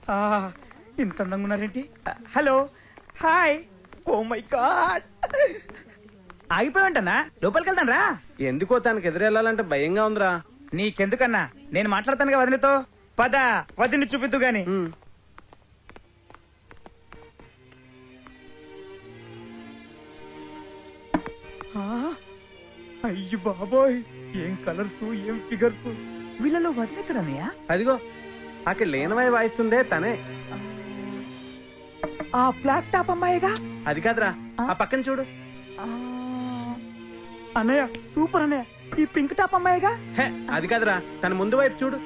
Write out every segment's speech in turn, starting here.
ఇంత అందంగా ఉన్నారేంటి? Hello, hi. Oh my God, ఆగిపోయావంటన్నా? లోపలికి వెళ్తాను రా. ఎందుకో తనకి ఎదురెళ్ళాలంటే భయంగా ఉందిరా. నీకెందుకన్నా, నేను మాట్లాడతానుగా వదిలితో. పద, వదిని చూపిద్దు గాని. అయ్యో బాబోయ్, ఏం కలర్స్, ఏం ఫిగర్స్. వీళ్ళలో వదిన ఎక్కడన్నయ్యా? అదిగో అక్కడ లేనవై వాయిస్తుందే తనే. ఆ ఫ్లాట్ టాప్ అమ్మాయిగా? అది కాదురా, ఆ పక్కన చూడు. అన్నయ్య సూపర్ అన్నయ్య. ఈ పింక్ టాప్ అమ్మాయిగా? అది కాదురా, తన ముందు వైపు చూడు.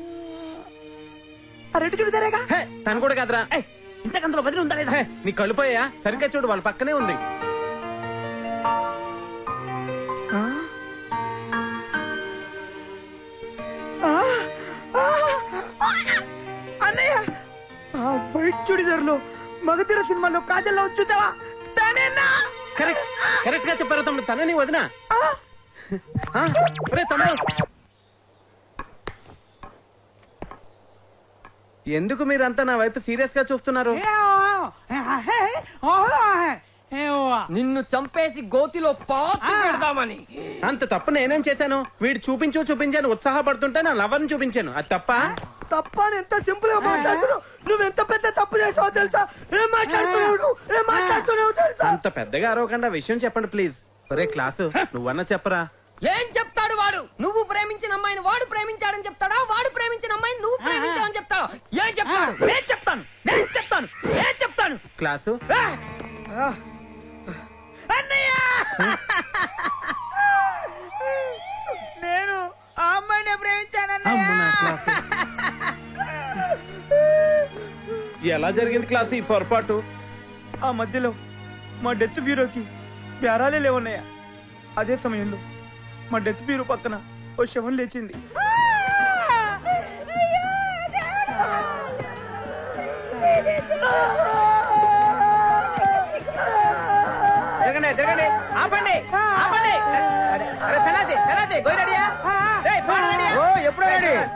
ఆ రెడ్ చూడదారేగా? తను కూడా కాదురా. ఇంతకంతలో వదిలి ఉందా లేదా? నీ కళ్ళుపోయా? సరిగ్గా చూడు, వాళ్ళ పక్కనే ఉంది. అన్నయ్య, ఆ వైట్ చుడిదార్లో మగధీర సినిమాలో కాజల్లో చూసావా? తనేనా? కరెక్ట్, కరెక్ట్ గా చెప్పారు తమ్ముడు, తనే నీ వదిన. తమ్ముడు, ఎందుకు మీరంతా నా వైపు సీరియస్ గా చూస్తున్నారు? నిన్ను చంపేసి గోతిలో పాతి పెడదామని. అంత తప్పు నేనేం చేశాను? వీడు చూపించాను, ఉత్సాహపడుతుంటే నా లవర్ని చూపించాను. అది తప్ప? తప్ప ఎంత సింపుల్ గా మాట్లాడుతున్నావు. నువ్వెంత పెద్ద తప్పు చేసావు తెలుసా? ఏం మాట్లాడుతున్నావు తెలుసా? అంత పెద్దగా అరవకుండా విషయం చెప్పండి ప్లీజ్. ఒరే క్లాసు, నువ్వన్నా చెప్పరా. ఏం చెప్తాడు వాడు? నువ్వు ప్రేమించిన అమ్మాయిని వాడు ప్రేమించాడని చెప్తాడా? వాడు ప్రేమించిన అమ్మాయిని నువ్వు ప్రేమించావని చెప్తాడా? ఏం చెప్తాడు? నేను చెప్తాను. క్లాసు, నేను ఆ అమ్మాయిని ప్రేమించాను. ఎలా జరిగింది క్లాసు ఈ పొరపాటు? ఆ మధ్యలో మా డెత్ బ్యూరోకి బేరాలే లేవన్నాయా. అదే సమయంలో మా డెత్ బ్యూరో పక్కన ఓ శవం లేచింది. జరగండి, ఆపండి. ఎప్పుడు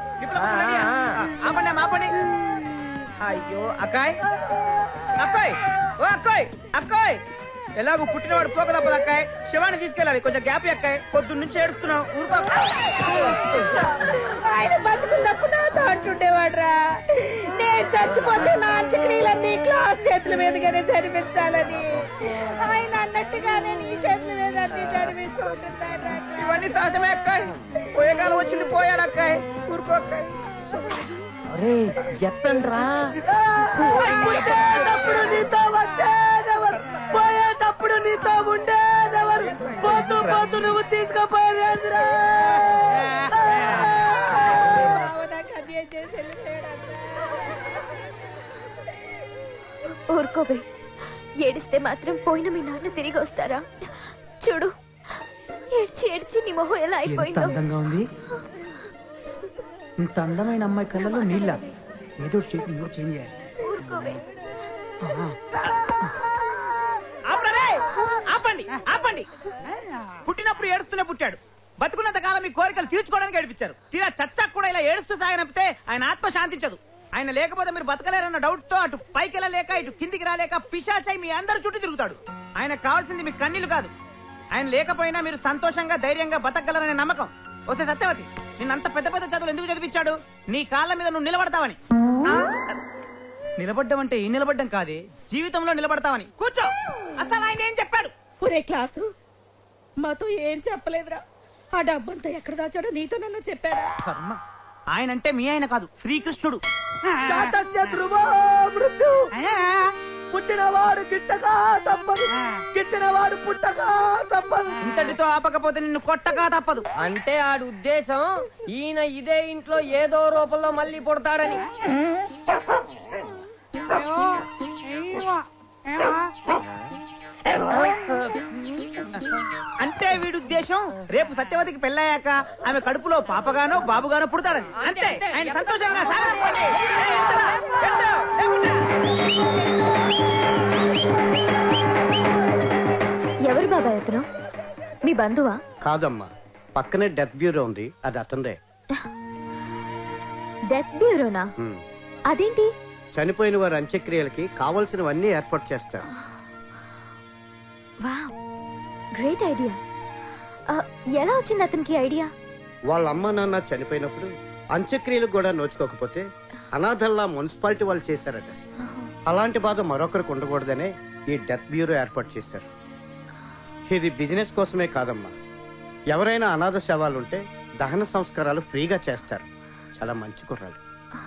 ఆపండి. అయ్యో అక్కాయ్, అక్కాయ్ ఎలాగో పుట్టినవాడు పోక తప్పదు అక్కాయ్. శివాన్ని తీసుకెళ్ళాలి, కొంచెం గ్యాప్ అక్కాయ్. పొద్దున్న నుంచి ఏడుస్తున్నావు. ఆయన బతుకున్నప్పుడు నాతో అంటుండేవాడ్రా, నేను చచ్చిపోతే నా అంత్యక్రియలన్నీ క్లాస్ చేతుల మీదుగానే జరిపించాలని. ఆయన అన్నట్టుగానే నీ చేతుల మీద అన్ని జరిపిస్తూ ఉంటున్నాడు. ఇవన్నీ సహజమే అక్కాయ్. పోయే కాలం వచ్చింది, పోయాడు అక్కాయ్. ఊరుకో అక్కాయ్. అరే ఎత్తండ్రా. పుట్టేటప్పుడు నీతో వచ్చేదెవరు, పోయేటప్పుడు నీతో ఉండేదెవరు, పోతూ నువ్వు తీసుకుపోయేదిరా. ఊరుకోబే, ఏడిస్తే మాత్రం పోయిన మీ నాన్న తిరిగి వస్తారా? చూడు, ఏడ్చి నీ మొహం ఎలా అయిపోయిందో. అందంగా ఉంది. ఇంత అందమైన అమ్మాయి కళ్ళలో నీళ్ళ. ఏదో చేసి నువ్వు చేంజ్ చేయాలి. ఊరుకోబే. ఆపండి. పుట్టినప్పుడు ఏడుస్తూనే పుట్టాడు. బతుకున్నంత కాలం మీ కోరికలు తీర్చుకోవడానికి ఏడిపించారు. తీరా చచ్చాక కూడా ఇలా ఏడుస్తూ సాగనంపితే ఆయన ఆత్మ శాంతించదు. ఆయన లేకపోతే మీరు బతకలేరన్న డౌట్ తో అటు పైకి వెళ్ళలేక ఇటు కిందికి రాలేక పిశాచై మీ అందరి చుట్టూ తిరుగుతాడు. ఆయన కావాల్సింది మీ కన్నీళ్లు కాదు. ఆయన లేకపోయినా మీరు సంతోషంగా ధైర్యంగా బతకగలరనే నమ్మకం. వస్తే సత్యవతి, నిన్నంత పెద్ద పెద్ద చదువులు ఎందుకు చదివించాడు? నీ కాళ్ళ మీద నువ్వు నిలబడతావని. నిలబడ్డం ఈ నిలబడ్డం కాదే, జీవితంలో నిలబడతావని. కూర్చో. అసలు ఆయన ఏం చెప్పాడు? ఒరే క్లాసు, మాతో ఏం చెప్పలేదురా. ఆ డబ్బంతా ఎక్కడ దాచాడో నీతో నన్ను చెప్పాడా? కర్మ. ఆయన అంటే మీ ఆయన కాదు, శ్రీకృష్ణుడు. పుట్టినవాడు గిట్టగా తప్పదు, గిట్టినవాడు పుట్టగా తప్పదు. ఇంతటితో ఆపకపోతే నిన్ను కొట్టగా తప్పదు. అంటే ఆడు ఉద్దేశం ఈయన ఇదే ఇంట్లో ఏదో రూపంలో మళ్ళీ పుడతాడని. అంటే వీడి ఉద్దేశం రేపు సత్యవతికి పెళ్ళయ్యాక ఆమె కడుపులో పాపగానో బాబుగానో పుడతాడని. అంతే. ఆయన సంతోషంగా ఎవరు బాబాయ్ అతను? మీ బంధువా? కాదమ్మా, పక్కనే డెత్ బ్యూరో ఉంది, అది అతందే. డెత్ బ్యూరోనా? అదేంటి? చనిపోయిన వారి అంత్యక్రియలకి కావలసినవన్నీ ఏర్పాటు చేస్తారు. Wow, great idea. ఎలా వచ్చింది అతనికి ఐడియా? వాళ్ళ అమ్మ నాన్న చనిపోయినప్పుడు అంత్యక్రియలకు కూడా నోచుకోకపోతే అనాథల్లా మున్సిపాలిటీ వాళ్ళు చేశారట. అలాంటి బాధ మరొకరికి ఉండకూడదనే ఈ డెత్ బ్యూరో ఏర్పాటు చేశారు. ఇది బిజినెస్ కోసమే కాదమ్మా, ఎవరైనా అనాథ శవాలుంటే దహన సంస్కారాలు ఫ్రీగా చేస్తారు. చాలా మంచి కుర్రాడు.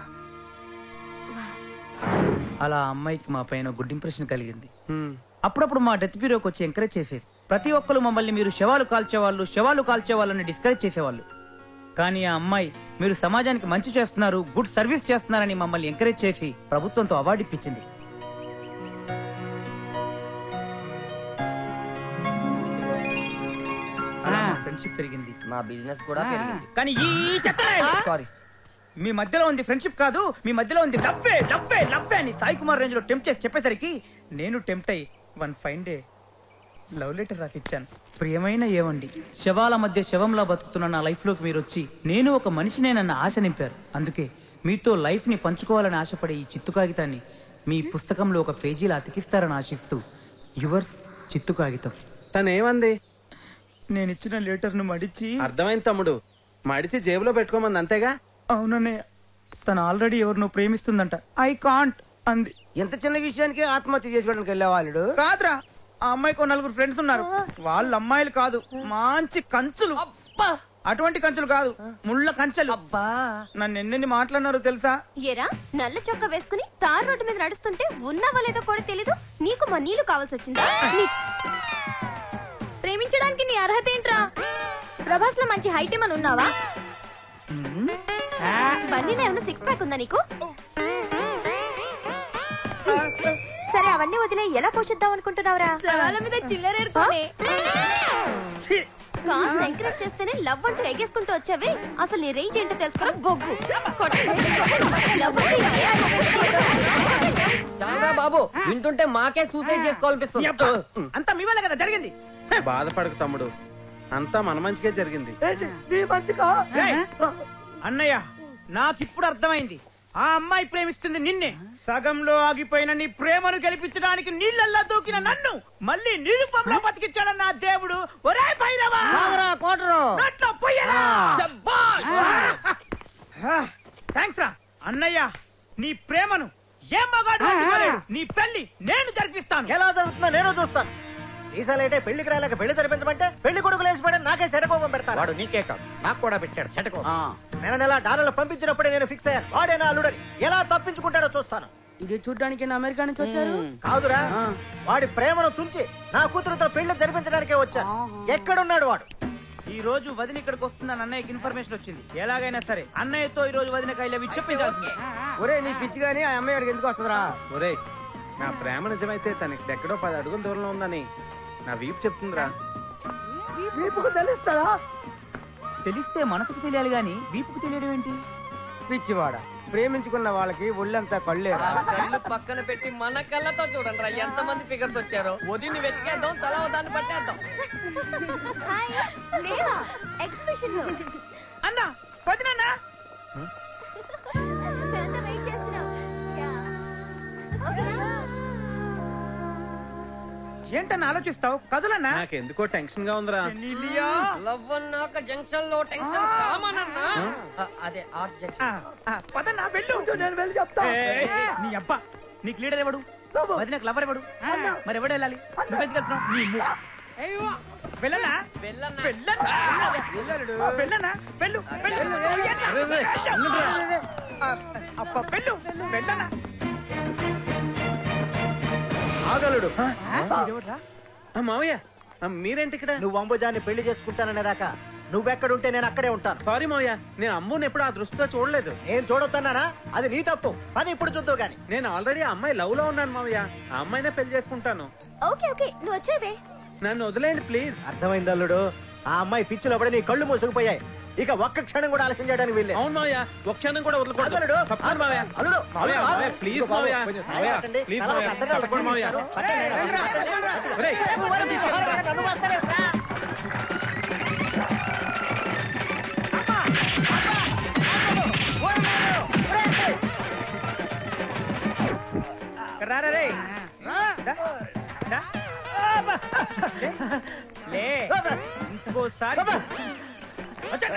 అలా అమ్మాయికి మా పైన గుడ్ ఇంప్రెషన్ కలిగింది. అప్పుడప్పుడు మా డెత్ బ్యూరోకి వచ్చి ఎంకరేజ్ చేసేది. ప్రతి ఒక్కరు మమ్మల్ని మీరు శవాలు కాల్చేవాళ్ళని డిస్కరేజ్ చేసేవాళ్ళు. కానీ ఆ అమ్మాయి మీరు సమాజానికి మంచి చేస్తున్నారు, గుడ్ సర్వీస్ చేస్తున్నారని మమ్మల్ని ఎంకరేజ్ చేసి ప్రభుత్వంతో అవార్డు ఇప్పించింది. ఫ్రెండ్షిప్ పెరిగింది, మా బిజినెస్ కూడా పెరిగింది. కానీ ఈ సారీ, మీ మధ్యలో ఉంది ఫ్రెండ్షిప్ కాదు, మీ మధ్యలో ఉంది లవ్వే అని సాయి కుమార్ రేంజ్ లో టెంప్ట్ చేసి చెప్పేసరికి నేను టెంప్ట్ అయ్యి one fine day love letter రాసిచ్చాను. ప్రియమైన ఏవండి, శవాల మధ్య శవంలా బతుకుతున్న నా లైఫ్ లోకి మీరు వచ్చి నేను ఒక మనిషినేనన్న ఆశ నింపారు. అందుకే మీతో లైఫ్ ని పంచుకోవాలని ఆశపడే ఈ చిత్తు కాగితాన్ని మీ పుస్తకంలో ఒక పేజీలా అతికిస్తారని ఆశిస్తూ యువర్స్ చిత్తు కాగితం. తనేమంది? నేనిచ్చిన లెటర్ ను మడిచి. అర్థమైంది తమ్ముడు, మడిచి జేబులో పెట్టుకోమంది అంతేగా? అవునన్నయ్య, తను ఆల్రెడీ ఎవరినో ప్రేమిస్తుందంట. ఐ కాంట్ అంది. ఎంత చిన్న విషయానికి ఆత్మహత్య చేసుకోవడానికి వెళ్ళేవాళ్ళు కాదురా, ఆ అమ్మాయికి నలుగురు ఫ్రెండ్స్ ఉన్నారు. వాళ్ళ అమ్మాయిలు కాదు, మంచి కంచులు. అటువంటి కంచులు కాదు, ముళ్ళ కంచెలు. నన్ను ఎన్నెన్ని మాట్లాడినారో తెలుసా? ఏరా, నల్ల చొక్క వేసుకుని తార్ రోడ్డు మీద నడుస్తుంటే ఉన్నావా లేదో కూడా తెలీదు. నీకు మా నీళ్లు కావాల్సి వచ్చిందా? ప్రేమించడానికి నీ అర్హత ఏంట్రా? ప్రభాస్ లో మంచి హైట్ ఏమని ఉన్నావా? బండిలో ఏమన్నా సిక్స్ ప్యాక్ ఉందా నీకు? సరే, అవన్నీ వదిలే ఎలా పోషిద్దాం అనుకుంటున్నావురా? సవాల మీద చిల్లరేరుకోనే. కాస్త ఎంకరేజ్ చేస్తేనే లవ్ అంటూ ఎగేసుకుంటూ వచ్చావే. అసలు నీ రేంజ్ ఏంటో తెలుసుకురా బొగ్గు. చాలా బాబు, వింటుంటే మాకే సూసైడ్ చేసుకోవాలనిపిస్తుంది. అంతా మీ వల్ల కదా జరిగింది. బాధపడకు తమ్ముడు, అంతా మన మంచిగా జరిగింది. ఏయ్, అన్నయ్య, నాకిప్పుడు అర్థమైంది. ఆ అమ్మాయి ప్రేమిస్తుంది నిన్నే. సగంలో ఆగిపోయిన నీ ప్రేమను గెలిపించడానికి నీళ్ళల్లో దూకిన నన్ను మళ్ళీ నిరుపంలో బతికించాడన్న దేవుడు. ఒరే భైరవా, నోట్లో పొయ్యరా. థాంక్స్ రా అన్నయ్య. నీ ప్రేమను ఏ మగాడు ఆపుకోలేడు. నీ పెళ్లి నేను జరిపిస్తాను. ఎలా జరుగుతుందో నేను చూస్తాను. ఈసారి పెళ్లికి రాలేక పెళ్లి జరిపించమంటే పెళ్లి కొడుకు లేచిపోయి నాకే సెటకోపం పెడతాను. వాడు నీకే కాదు, నాకు కూడా పెట్టాడు సెటకోపం. నెల డాలర్లు పంపించినప్పుడే నేను ఫిక్స్ అయ్యాను, వాడే నా అల్లుడని. ఎలా తప్పించుకుంటాడో చూస్తాను. ఇది చూడ్డానికి అమెరికా నుంచి వచ్చారు కాదురా, వాడి ప్రేమను తుంచి నా కూతురుతో పెళ్లి జరిపించడానికే వచ్చాను. ఎక్కడున్నాడు వాడు? ఈ రోజు వదిన ఇక్కడికి వస్తుందని అన్నయ్యకి ఇన్ఫర్మేషన్ వచ్చింది. ఎలాగైనా సరే అన్నయ్యతో ఈ రోజు వదినకి ఐ లవ్ యు చెప్పించాలి. ఒరే నీ పిచ్చి గానీ ఆ అమ్మాయి వాడికి ఎందుకు వస్తుందిరా? ఒరే, నా ప్రేమ నిజమైతే తనకి ఎక్కడో 10 అడుగుల దూరంలో ఉందని నా వీపు చెప్తుందిరా. తెలుస్తుందా? తెలిస్తే మనసుకు తెలియాలి గాని వీపుకు తెలియడం ఏంటి? పిచ్చివాడ, ప్రేమించుకున్న వాళ్ళకి ఒళ్ళంతా కళ్ళేరా? కళ్ళు పక్కన పెట్టి మన కళ్ళతో చూడండి రా ఎంత మంది ఫిగర్స్ వచ్చారో. వదిని వెతికేద్దాం, తల దాన్ని పట్టేద్దాం. ఎగ్జిబిషన్ లో అన్నా, వదినన్నా, వెయిట్ చేస్తున్నాం. ఏంటన్నా ఆలోచిస్తావు? కదులన్నా. నాకెందుకో టెన్షన్ గా ఉందిరా. లవ్ అన్నాక జంక్షన్ లో టెన్షన్ కామన్ అన్నా. అదే ఆర్ట్ జంక్షన్. పదన్నా వెళ్ళు. నేను వెళ్ళి చెప్తా. నీ అబ్బా, నీకు లీడర్ ఎవడు? వదినకు లవర్ ఎవడు? మరి ఎవడు వెళ్ళాలి? నువ్వెందుకు వెళ్తున్నావు? నీ వెళ్ళనా? వెళ్ళన్నా. వెళ్ళనా? వెళ్ళు వెళ్ళనా? ఆగలుడు. మావయ్య, మీరేంటి ఇక్కడ? నువ్వు అంబుజాన్ని పెళ్లి చేసుకుంటాననేదాకా నువ్వెక్కడుంటే నేను అక్కడే ఉంటాను. సారీ మావయ్య, నేను అమ్ముని ఎప్పుడు ఆ దృష్టితో చూడలేదు. నేను చూడొద్దన్నానా? అది నీ తప్పు. అది ఇప్పుడు చూద్దావు గాని. నేను ఆల్రెడీ ఆ అమ్మాయి లవ్ లో ఉన్నాను మావయ్య. ఆ అమ్మాయినే పెళ్లి చేసుకుంటాను. ఓకే ఓకే, నువ్వు వచ్చేవే. నన్ను వదిలేయండి ప్లీజ్. అర్థమైంది అల్లుడు. ఆ అమ్మాయి పిచ్చిలో పడి నీ కళ్ళు మూసుకుపోయాయి. ఇక ఒక్క క్షణం కూడా ఆలస్యం చేయడానికి వీల్లేదు. అవును మావయ్య, ఒక్క క్షణం కూడా వదలకూడదు. అల్లుడు, తప్పకుండా మావయ్య. అల్లుడు, మావయ్య, అల్లుడు, మావయ్య, ప్లీజ్ మావయ్య. కొంచెం సాయం మావయ్య, పెట్టండి. ప్లీజ్ తర్వాత మావయ్య. అర్థం కాదు. తప్పకుండా మావయ్య. ఒరేయ్, నన్ను వస్తారేట్రా? రారా రే దా, దా. లే ఇంకోసారి వచ్చాడు.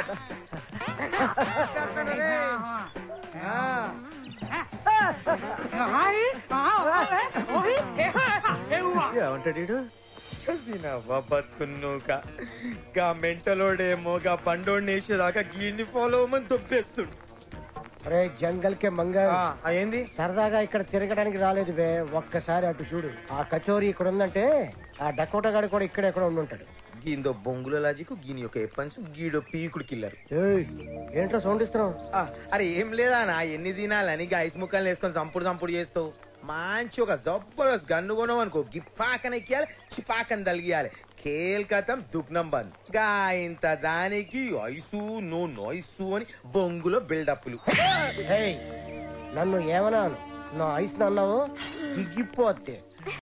ఏమంటాడు బతుకున్నావుగా గా మెంటలోడేమో గా బండోడిని వేసేదాకా గీడిని ఫాలో అవ్వమని తొప్పేస్తుడు. అరే జంగల్ కే మంగ ఏంది సరదాగా ఇక్కడ తిరగడానికి రాలేదు బే, ఒక్కసారి అటు చూడు. ఆ కచోరీ ఇక్కడ ఉందంటే ఆ డకోటా గాడు కూడా ఇక్కడ ఎక్కడ ఉండుంటాడు. గీందో బొంగుల లాజిక్ గీని యొక్క ఎప్పన్స్ గీడో పీకుడు కిల్లరు. ఏయ్, ఏంట్రా సౌండ్ ఇస్తున్నావు? అరే ఏం లేదా నా ఎన్ని తినాలని ఐస్ ముక్కలు వేసుకొని చంపుడు చేస్తావు. మంచి ఒక జబర్దస్త్ గన్ను కొనవు అనుకో గిప్పాకన ఎక్కియాలి చిపాకని తలిగియాలి కేల్కతం దుగ్నం బంద్ గా ఇంత దానికి ఐసు నో నోయిసు అని బొంగులో బిల్డప్లు. నన్ను ఏమన్నాను? నా ఐస్ అన్నావు దిగిపోతే